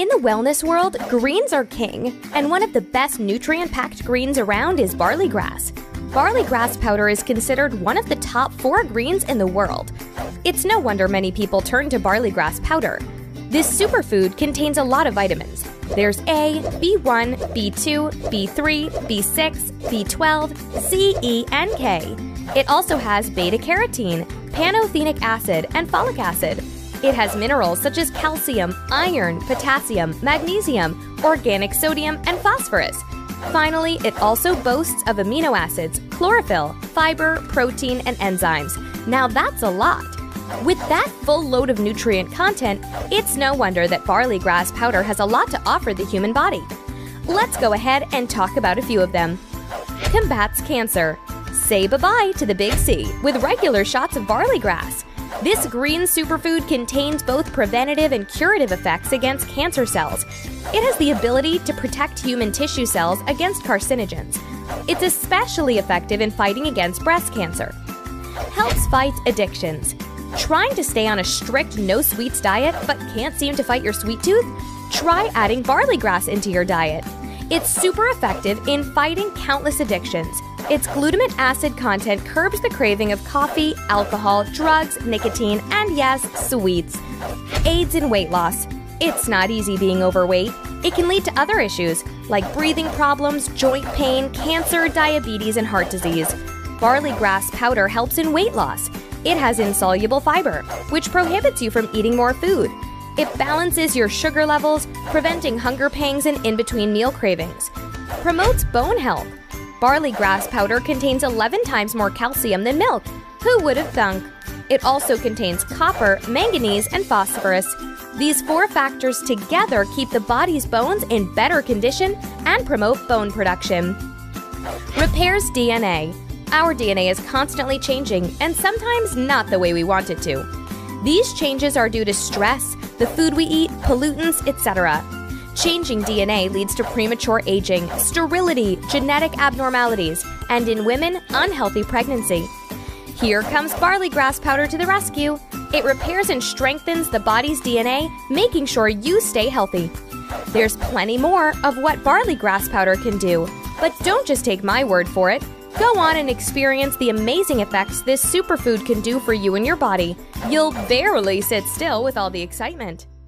In the wellness world, greens are king, and one of the best nutrient-packed greens around is barley grass. Barley grass powder is considered one of the top 4 greens in the world. It's no wonder many people turn to barley grass powder. This superfood contains a lot of vitamins. There's A, B1, B2, B3, B6, B12, C, E, and K. It also has beta-carotene, pantothenic acid, and folic acid. It has minerals such as calcium, iron, potassium, magnesium, organic sodium, and phosphorus. Finally, it also boasts of amino acids, chlorophyll, fiber, protein, and enzymes. Now that's a lot. With that full load of nutrient content, it's no wonder that barley grass powder has a lot to offer the human body. Let's go ahead and talk about a few of them. Combats cancer. Say bye-bye to the big C with regular shots of barley grass. This green superfood contains both preventative and curative effects against cancer cells. It has the ability to protect human tissue cells against carcinogens. It's especially effective in fighting against breast cancer. Helps fight addictions. Trying to stay on a strict no-sweets diet but can't seem to fight your sweet tooth? Try adding barley grass into your diet. It's super effective in fighting countless addictions. Its glutamate acid content curbs the craving of coffee, alcohol, drugs, nicotine, and yes, sweets. Aids in weight loss. It's not easy being overweight. It can lead to other issues like breathing problems, joint pain, cancer, diabetes, and heart disease. Barley grass powder helps in weight loss. It has insoluble fiber, which prohibits you from eating more food. It balances your sugar levels, preventing hunger pangs and in-between meal cravings. Promotes bone health. Barley grass powder contains 11 times more calcium than milk. Who would have thunk? It also contains copper, manganese, and phosphorus. These 4 factors together keep the body's bones in better condition and promote bone production. Repairs DNA. Our DNA is constantly changing and sometimes not the way we want it to. These changes are due to stress, the food we eat, pollutants, etc. Changing DNA leads to premature aging, sterility, genetic abnormalities, and in women, unhealthy pregnancy. Here comes barley grass powder to the rescue. It repairs and strengthens the body's DNA, making sure you stay healthy. There's plenty more of what barley grass powder can do, but don't just take my word for it. Go on and experience the amazing effects this superfood can do for you and your body. You'll barely sit still with all the excitement.